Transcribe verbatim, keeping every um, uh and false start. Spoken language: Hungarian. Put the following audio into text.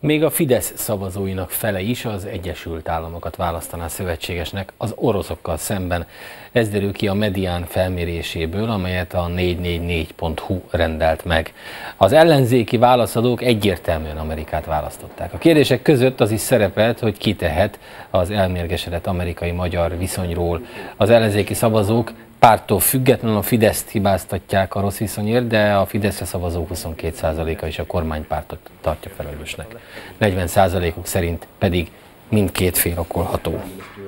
Még a Fidesz szavazóinak fele is az Egyesült Államokat választaná szövetségesnek az oroszokkal szemben. Ez derül ki a Medián felméréséből, amelyet a négy négy négy pont hu rendelt meg. Az ellenzéki válaszadók egyértelműen Amerikát választották. A kérdések között az is szerepelt, hogy ki tehet az elmérgesedett amerikai-magyar viszonyról. Az ellenzéki szavazók párttól függetlenül a Fideszt hibáztatják a rossz viszonyért, de a Fideszre szavazók huszonkét százaléka is a kormánypártot tartja felelősnek. negyven százalékuk szerint pedig mindkét fél okolható.